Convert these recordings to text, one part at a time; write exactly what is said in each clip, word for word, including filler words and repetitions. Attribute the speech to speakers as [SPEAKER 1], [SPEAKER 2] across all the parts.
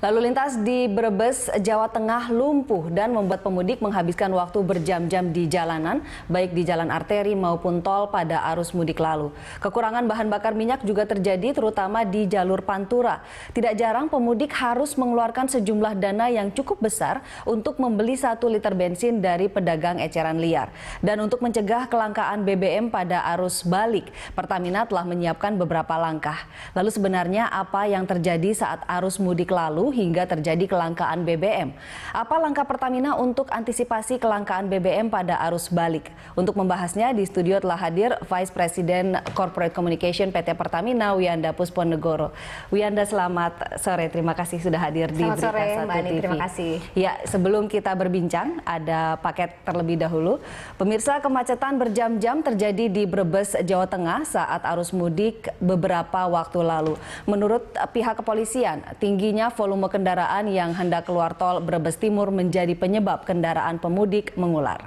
[SPEAKER 1] Lalu lintas di Brebes, Jawa Tengah lumpuh dan membuat pemudik menghabiskan waktu berjam-jam di jalanan, baik di jalan arteri maupun tol pada arus mudik lalu. Kekurangan bahan bakar minyak juga terjadi terutama di jalur Pantura. Tidak jarang pemudik harus mengeluarkan sejumlah dana yang cukup besar untuk membeli satu liter bensin dari pedagang eceran liar. Dan untuk mencegah kelangkaan B B M pada arus balik, Pertamina telah menyiapkan beberapa langkah. Lalu sebenarnya apa yang terjadi saat arus mudik lalu hingga terjadi kelangkaan B B M? Apa langkah Pertamina untuk antisipasi kelangkaan B B M pada arus balik? Untuk membahasnya di studio telah hadir Vice President Corporate Communication P T Pertamina, Wiyanda Pusponegoro. Wiyanda, selamat sore. Terima kasih sudah hadir di Berita
[SPEAKER 2] sore,
[SPEAKER 1] Satu
[SPEAKER 2] Mbak Ani,
[SPEAKER 1] T V.
[SPEAKER 2] terima kasih.
[SPEAKER 1] Ya, sebelum kita berbincang, ada paket terlebih dahulu. Pemirsa, kemacetan berjam-jam terjadi di Brebes, Jawa Tengah saat arus mudik beberapa waktu lalu. Menurut pihak kepolisian, tingginya volume kendaraan yang hendak keluar tol Brebes Timur menjadi penyebab kendaraan pemudik mengular.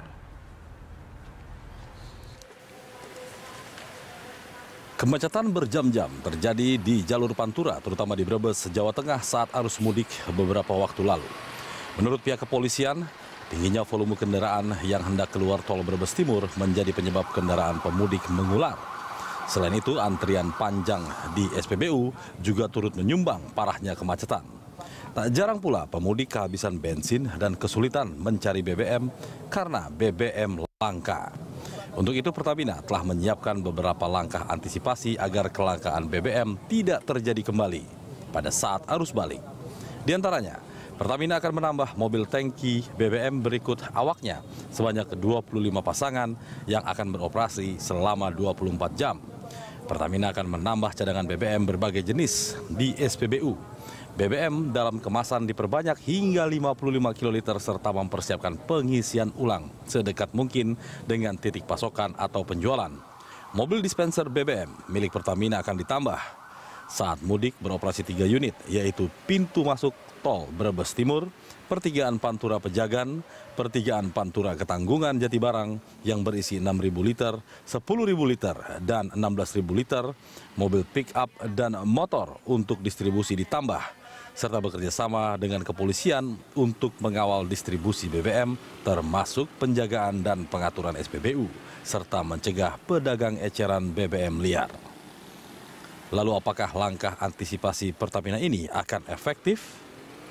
[SPEAKER 3] Kemacetan berjam-jam terjadi di jalur Pantura, terutama di Brebes, Jawa Tengah saat arus mudik beberapa waktu lalu. Menurut pihak kepolisian, tingginya volume kendaraan yang hendak keluar tol Brebes Timur menjadi penyebab kendaraan pemudik mengular. Selain itu, antrian panjang di S P B U juga turut menyumbang parahnya kemacetan. Tak jarang pula pemudik kehabisan bensin dan kesulitan mencari B B M karena B B M langka. Untuk itu Pertamina telah menyiapkan beberapa langkah antisipasi agar kelangkaan B B M tidak terjadi kembali pada saat arus balik. Di antaranya, Pertamina akan menambah mobil tangki B B M berikut awaknya sebanyak dua puluh lima pasangan yang akan beroperasi selama dua puluh empat jam. Pertamina akan menambah cadangan B B M berbagai jenis di S P B U. B B M dalam kemasan diperbanyak hingga lima puluh lima kiloliter serta mempersiapkan pengisian ulang sedekat mungkin dengan titik pasokan atau penjualan. Mobil dispenser B B M milik Pertamina akan ditambah. Saat mudik beroperasi tiga unit, yaitu pintu masuk tol Brebes Timur, pertigaan Pantura Pejagan, pertigaan Pantura Ketanggungan Jatibarang yang berisi enam ribu liter, sepuluh ribu liter, dan enam belas ribu liter, mobil pick-up dan motor untuk distribusi ditambah, serta bekerja sama dengan kepolisian untuk mengawal distribusi B B M, termasuk penjagaan dan pengaturan S P B U, serta mencegah pedagang eceran B B M liar. Lalu apakah langkah antisipasi Pertamina ini akan efektif?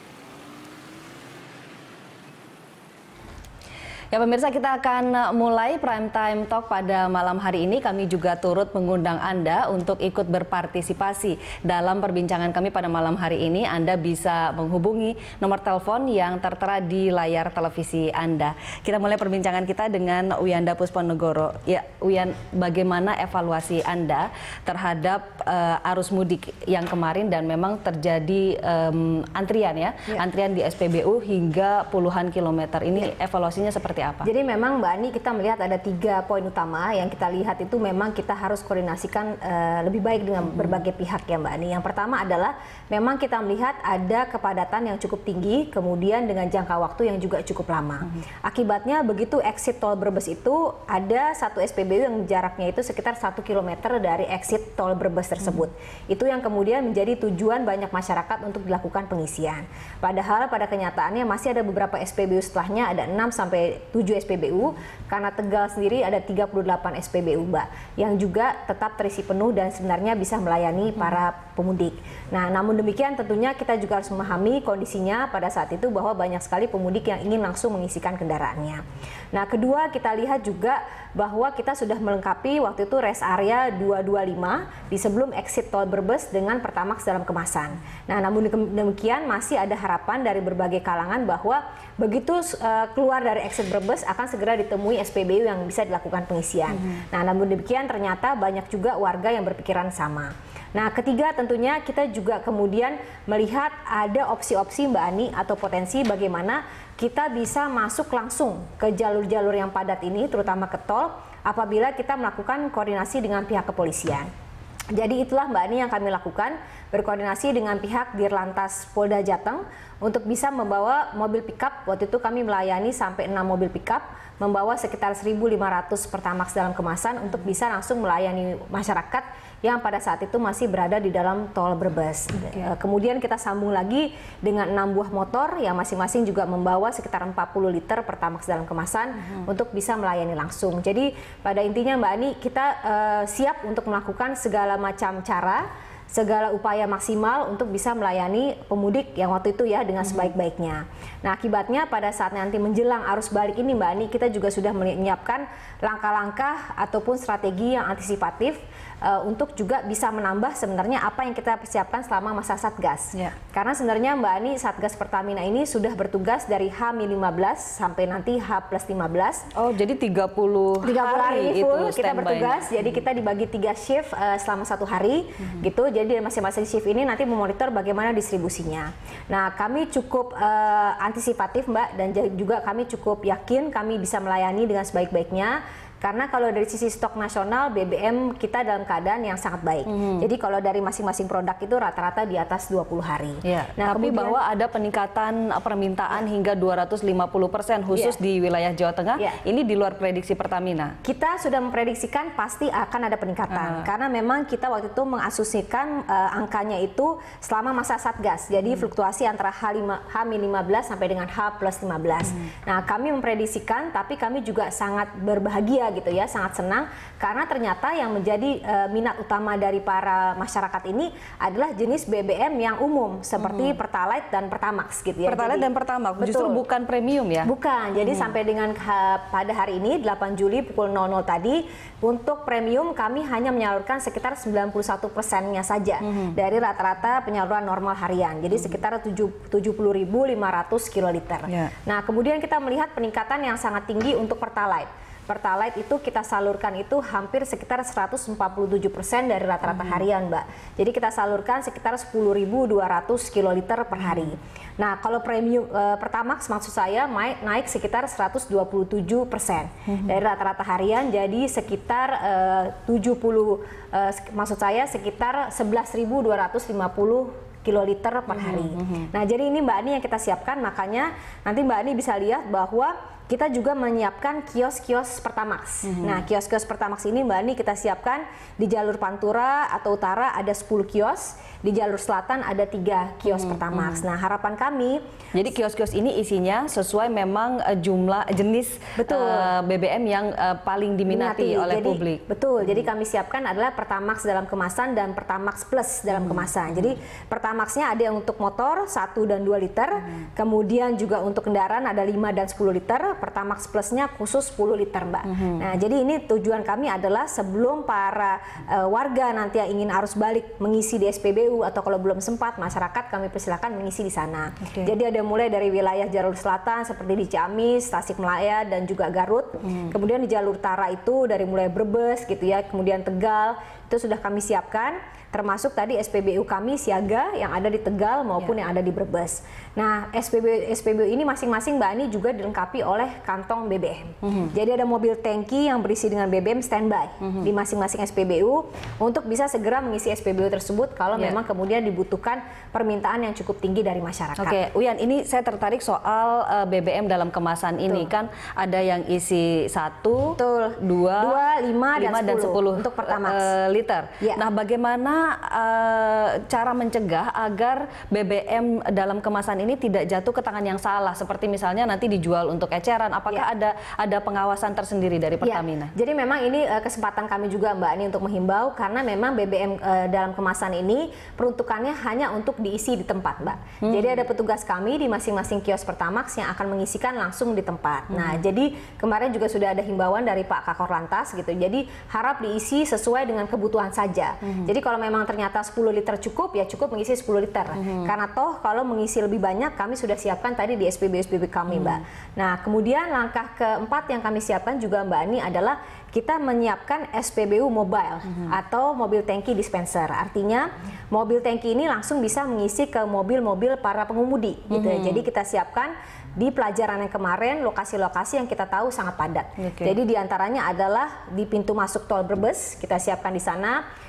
[SPEAKER 1] Ya pemirsa, kita akan mulai Prime Time Talk pada malam hari ini. Kami juga turut mengundang Anda untuk ikut berpartisipasi dalam perbincangan kami pada malam hari ini. Anda bisa menghubungi nomor telepon yang tertera di layar televisi Anda. Kita mulai perbincangan kita dengan Wiyanda Pusponegoro. Ya, Wiyan, bagaimana evaluasi Anda terhadap uh, arus mudik yang kemarin dan memang terjadi um, antrian ya, ya, antrian di S P B U hingga puluhan kilometer. Ini ya. Evaluasinya seperti apa?
[SPEAKER 2] Jadi memang Mbak Ani, kita melihat ada tiga poin utama yang kita lihat itu memang kita harus koordinasikan uh, lebih baik dengan hmm. berbagai pihak ya Mbak Ani. Yang pertama adalah memang kita melihat ada kepadatan yang cukup tinggi, kemudian dengan jangka waktu yang juga cukup lama. Hmm. Akibatnya begitu exit tol Brebes itu ada satu S P B U yang jaraknya itu sekitar satu kilometer dari exit tol Brebes tersebut. Hmm. Itu yang kemudian menjadi tujuan banyak masyarakat untuk dilakukan pengisian. Padahal pada kenyataannya masih ada beberapa S P B U setelahnya, ada enam sampai tujuh S P B U, karena Tegal sendiri ada tiga puluh delapan S P B U Mbak, yang juga tetap terisi penuh dan sebenarnya bisa melayani hmm. para pemudik. Nah, namun demikian tentunya kita juga harus memahami kondisinya pada saat itu bahwa banyak sekali pemudik yang ingin langsung mengisikan kendaraannya. Nah, kedua kita lihat juga bahwa kita sudah melengkapi waktu itu rest area dua dua lima di sebelum exit tol Brebes dengan Pertamax dalam kemasan. Nah, namun demikian masih ada harapan dari berbagai kalangan bahwa begitu uh, keluar dari exit Brebes akan segera ditemui S P B U yang bisa dilakukan pengisian. Mm-hmm. Nah, namun demikian ternyata banyak juga warga yang berpikiran sama. Nah, ketiga tentunya kita juga kemudian melihat ada opsi-opsi Mbak Ani atau potensi bagaimana kita bisa masuk langsung ke jalur-jalur yang padat ini, terutama ke tol, apabila kita melakukan koordinasi dengan pihak kepolisian. Jadi itulah Mbak Ani yang kami lakukan, berkoordinasi dengan pihak Dirlantas Polda Jateng untuk bisa membawa mobil pickup. Waktu itu kami melayani sampai enam mobil pickup, membawa sekitar seribu lima ratus Pertamax dalam kemasan untuk bisa langsung melayani masyarakat yang pada saat itu masih berada di dalam tol Brebes. Okay. Kemudian kita sambung lagi dengan enam buah motor yang masing-masing juga membawa sekitar empat puluh liter Pertamax dalam kemasan uh-huh. untuk bisa melayani langsung. Jadi pada intinya Mbak Ani, kita uh, siap untuk melakukan segala macam cara, segala upaya maksimal untuk bisa melayani pemudik yang waktu itu ya dengan sebaik-baiknya. Nah, akibatnya pada saat nanti menjelang arus balik ini Mbak Ani, kita juga sudah menyiapkan langkah-langkah ataupun strategi yang antisipatif uh, untuk juga bisa menambah sebenarnya apa yang kita persiapkan selama masa Satgas. Ya. Karena sebenarnya Mbak Ani, Satgas Pertamina ini sudah bertugas dari H lima belas sampai nanti H plus lima belas.
[SPEAKER 1] Oh, jadi tiga puluh hari
[SPEAKER 2] full
[SPEAKER 1] itu
[SPEAKER 2] kita bertugas. Jadi kita dibagi tiga shift uh, selama satu hari hmm. gitu. Jadi masing-masing shift ini nanti memonitor bagaimana distribusinya. Nah, kami cukup uh, antisipatif Mbak, dan juga kami cukup yakin kami bisa melayani dengan sebaik-baiknya. Karena kalau dari sisi stok nasional B B M kita dalam keadaan yang sangat baik. Hmm. Jadi kalau dari masing-masing produk itu rata-rata di atas dua puluh hari.
[SPEAKER 1] Ya, nah, tapi kemudian, bahwa ada peningkatan permintaan ya. hingga dua ratus lima puluh persen khusus ya. di wilayah Jawa Tengah, ya. ini di luar prediksi Pertamina.
[SPEAKER 2] Kita sudah memprediksikan pasti akan ada peningkatan. Uh. Karena memang kita waktu itu mengasumsikan uh, angkanya itu selama masa Satgas. Jadi hmm. fluktuasi antara H lima belas sampai dengan H plus lima belas. Hmm. Nah, kami memprediksikan, tapi kami juga sangat berbahagia gitu ya, sangat senang karena ternyata yang menjadi uh, minat utama dari para masyarakat ini adalah jenis B B M yang umum seperti hmm. Pertalite dan Pertamax gitu ya.
[SPEAKER 1] Pertalite dan Pertamax justru bukan premium ya?
[SPEAKER 2] Bukan. Jadi hmm. sampai dengan ha, pada hari ini delapan Juli pukul nol nol tadi untuk premium kami hanya menyalurkan sekitar sembilan puluh satu persennya saja hmm. dari rata-rata penyaluran normal harian. Jadi hmm. sekitar tujuh puluh ribu lima ratus kiloliter. Yeah. Nah, kemudian kita melihat peningkatan yang sangat tinggi untuk Pertalite. Pertalite itu kita salurkan itu hampir sekitar seratus empat puluh tujuh persen dari rata-rata hmm. harian, Mbak. Jadi kita salurkan sekitar sepuluh ribu dua ratus kiloliter per hari. Hmm. Nah, kalau premium uh, Pertamax maksud saya naik, naik sekitar seratus dua puluh tujuh persen hmm. dari rata-rata harian, jadi sekitar uh, tujuh puluh uh, maksud saya sekitar sebelas ribu dua ratus lima puluh kiloliter per hari. Hmm. Nah, jadi ini Mbak Ani yang kita siapkan, makanya nanti Mbak Ani bisa lihat bahwa kita juga menyiapkan kios-kios Pertamax. Mm-hmm. Nah, kios-kios Pertamax ini Mbak Ani kita siapkan di jalur Pantura atau Utara ada sepuluh kios, di jalur Selatan ada tiga kios mm-hmm. Pertamax. Nah, harapan kami,
[SPEAKER 1] jadi kios-kios ini isinya sesuai memang uh, jumlah jenis betul. Uh, B B M yang uh, paling diminati Minati. oleh
[SPEAKER 2] jadi,
[SPEAKER 1] publik.
[SPEAKER 2] Betul. Mm-hmm. Jadi kami siapkan adalah Pertamax dalam kemasan dan Pertamax Plus dalam mm-hmm. kemasan. Jadi Pertamaxnya ada yang untuk motor satu dan dua liter, mm-hmm. kemudian juga untuk kendaraan ada lima dan sepuluh liter. Pertamax Plusnya khusus sepuluh liter, Mbak. Mm-hmm. Nah, jadi ini tujuan kami adalah sebelum para uh, warga nanti yang ingin arus balik mengisi di S P B U atau kalau belum sempat masyarakat kami persilakan mengisi di sana. Okay. Jadi ada mulai dari wilayah jalur selatan seperti di Ciamis, Tasikmalaya dan juga Garut. Mm. Kemudian di jalur utara itu dari mulai Brebes gitu ya, kemudian Tegal itu sudah kami siapkan. Termasuk tadi S P B U kami siaga yang ada di Tegal maupun ya. yang ada di Brebes. Nah, S P B U, S P B U ini masing-masing Mbak Ani juga dilengkapi oleh kantong B B M. Mm-hmm. Jadi ada mobil tangki yang berisi dengan B B M standby mm-hmm. di masing-masing S P B U untuk bisa segera mengisi S P B U tersebut kalau yeah. memang kemudian dibutuhkan permintaan yang cukup tinggi dari masyarakat.
[SPEAKER 1] Oke, okay. Uyan, ini saya tertarik soal uh, B B M dalam kemasan ini. Betul. Kan ada yang isi satu, Betul. dua,
[SPEAKER 2] dua, lima,
[SPEAKER 1] lima dan sepuluh
[SPEAKER 2] untuk Pertamax
[SPEAKER 1] uh, liter. Yeah. Nah, bagaimana Uh, cara mencegah agar B B M dalam kemasan ini tidak jatuh ke tangan yang salah, seperti misalnya nanti dijual untuk eceran? Apakah ya. ada ada pengawasan tersendiri dari Pertamina?
[SPEAKER 2] Ya. Jadi memang ini uh, kesempatan kami juga Mbak Ani untuk menghimbau, karena memang B B M uh, dalam kemasan ini peruntukannya hanya untuk diisi di tempat, Mbak. Hmm. Jadi ada petugas kami di masing-masing kios Pertamax yang akan mengisikan langsung di tempat. Hmm. Nah, jadi kemarin juga sudah ada himbauan dari Pak Kakor Lantas gitu. Jadi harap diisi sesuai dengan kebutuhan saja. Hmm. Jadi kalau memang ternyata sepuluh liter cukup, ya cukup mengisi sepuluh liter. Mm-hmm. Karena toh kalau mengisi lebih banyak kami sudah siapkan tadi di S P B U S P B kami, mm-hmm. Mbak. Nah, kemudian langkah keempat yang kami siapkan juga Mbak Ani adalah kita menyiapkan S P B U mobile mm-hmm. atau mobil tangki dispenser. Artinya mm-hmm. mobil tangki ini langsung bisa mengisi ke mobil-mobil para pengemudi gitu. Mm-hmm. Jadi kita siapkan di pelajaran yang kemarin lokasi-lokasi yang kita tahu sangat padat. Okay. Jadi diantaranya adalah di pintu masuk tol Brebes, kita siapkan di sana.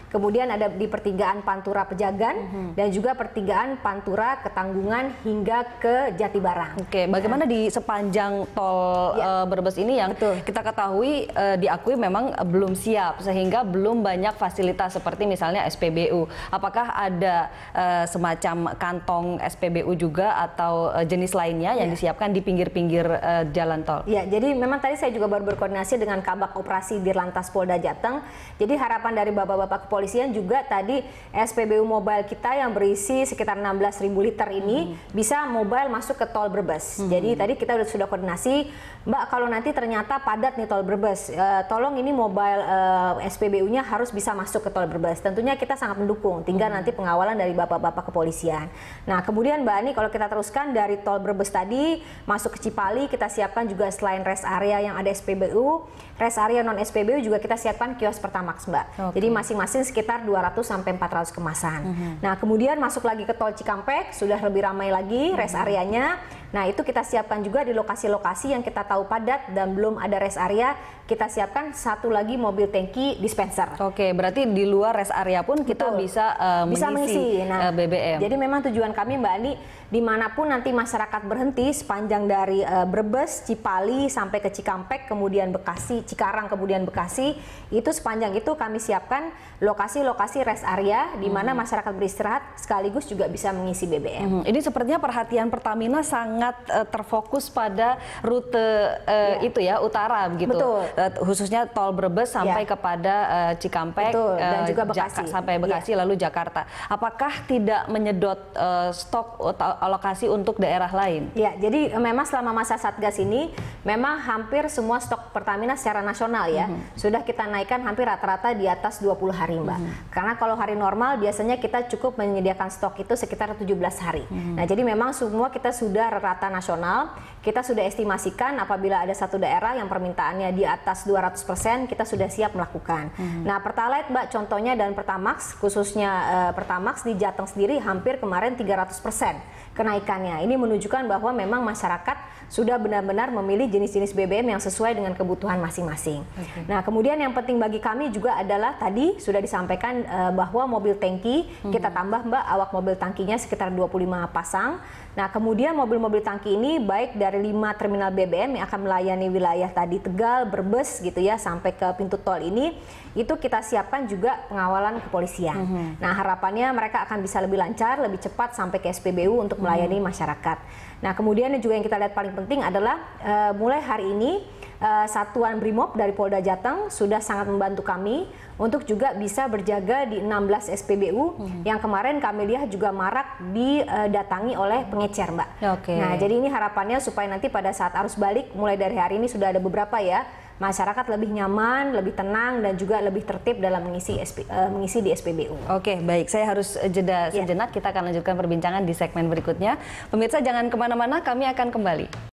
[SPEAKER 2] kemudian ada di pertigaan Pantura Pejagan, mm-hmm. dan juga pertigaan Pantura Ketanggungan hingga ke Jatibarang.
[SPEAKER 1] Oke, bagaimana nah. di sepanjang tol ya. uh, Brebes ini yang Betul. kita ketahui uh, diakui memang uh, belum siap sehingga belum banyak fasilitas seperti misalnya S P B U. Apakah ada uh, semacam kantong S P B U juga atau uh, jenis lainnya yang ya. disiapkan di pinggir-pinggir uh, jalan tol?
[SPEAKER 2] Ya, jadi memang tadi saya juga baru berkoordinasi dengan Kabak Operasi Dirlantas Polda Jateng. Jadi harapan dari bapak-bapak kepolisian juga tadi S P B U mobile kita yang berisi sekitar enam belas ribu liter ini hmm. bisa mobile masuk ke tol Brebes. Hmm. Jadi tadi kita sudah koordinasi, Mbak, kalau nanti ternyata padat nih tol Brebes, uh, tolong ini mobile uh, S P B U-nya harus bisa masuk ke tol Brebes. Tentunya kita sangat mendukung, tinggal hmm. nanti pengawalan dari bapak-bapak kepolisian. Nah, kemudian Mbak Ani, kalau kita teruskan dari tol Brebes tadi masuk ke Cipali, kita siapkan juga selain rest area yang ada S P B U, rest area non S P B U juga kita siapkan kios Pertamax, Mbak. Okay. Jadi masing-masing sekitar dua ratus sampai empat ratus kemasan. Mm-hmm. Nah, kemudian masuk lagi ke tol Cikampek, sudah lebih ramai lagi rest areanya. Nah, itu kita siapkan juga di lokasi-lokasi yang kita tahu padat dan belum ada rest area, kita siapkan satu lagi mobil tangki dispenser.
[SPEAKER 1] Oke, berarti di luar rest area pun kita Betul. bisa uh,
[SPEAKER 2] bisa mengisi nah,
[SPEAKER 1] uh, B B M.
[SPEAKER 2] Jadi memang tujuan kami, Mbak Ani, dimanapun nanti masyarakat berhenti sepanjang dari uh, Brebes, Cipali sampai ke Cikampek, kemudian Bekasi, Cikarang, kemudian Bekasi, itu sepanjang itu kami siapkan lokasi-lokasi rest area di mana hmm. masyarakat beristirahat sekaligus juga bisa mengisi B B M.
[SPEAKER 1] Hmm. Ini sepertinya perhatian Pertamina sangat uh, terfokus pada rute uh, ya. itu ya utara begitu.
[SPEAKER 2] Betul.
[SPEAKER 1] Uh, khususnya tol Brebes sampai ya. kepada uh, Cikampek
[SPEAKER 2] Betul. dan
[SPEAKER 1] uh,
[SPEAKER 2] juga Bekasi
[SPEAKER 1] sampai Bekasi ya. lalu Jakarta. Apakah tidak menyedot uh, stok alokasi untuk daerah lain?
[SPEAKER 2] Ya, jadi memang selama masa Satgas ini memang hampir semua stok Pertamina secara nasional ya mm-hmm. sudah kita naikkan hampir rata-rata di atas dua puluh hari, Mbak. Mm-hmm. Karena kalau hari normal biasanya kita cukup menyediakan stok itu sekitar tujuh belas hari. Mm-hmm. Nah, jadi memang semua kita sudah rata nasional, kita sudah estimasikan apabila ada satu daerah yang permintaannya di atas dua ratus persen, kita sudah siap melakukan. Mm-hmm. Nah, Pertalite, Mbak, contohnya dan Pertamax, khususnya uh, Pertamax di Jateng sendiri hampir kemarin tiga ratus persen kenaikannya. Ini menunjukkan bahwa memang masyarakat sudah benar-benar memilih jenis-jenis B B M yang sesuai dengan kebutuhan masing-masing. Okay. Nah, kemudian yang penting bagi kami juga adalah tadi sudah disampaikan uh, bahwa mobil tangki hmm. kita tambah, Mbak, awak mobil tangkinya sekitar dua puluh lima pasang. Nah, kemudian mobil-mobil tangki ini baik dari lima terminal B B M yang akan melayani wilayah tadi Tegal, Brebes gitu ya sampai ke pintu tol ini, itu kita siapkan juga pengawalan kepolisian. Hmm. Nah, harapannya mereka akan bisa lebih lancar, lebih cepat sampai ke S P B U untuk melayani hmm. masyarakat. Nah, kemudian juga yang kita lihat paling penting adalah uh, mulai hari ini uh, Satuan Brimob dari Polda Jateng sudah sangat membantu kami untuk juga bisa berjaga di enam belas S P B U hmm. yang kemarin kami lihat juga marak didatangi oleh pengecer, Mbak.
[SPEAKER 1] Oke.
[SPEAKER 2] Nah, jadi ini harapannya supaya nanti pada saat arus balik mulai dari hari ini sudah ada beberapa ya, masyarakat lebih nyaman, lebih tenang dan juga lebih tertib dalam mengisi S P, uh, mengisi di S P B U.
[SPEAKER 1] Oke, baik. Saya harus jeda sejenak. Yeah. Kita akan lanjutkan perbincangan di segmen berikutnya. Pemirsa jangan kemana-mana, kami akan kembali.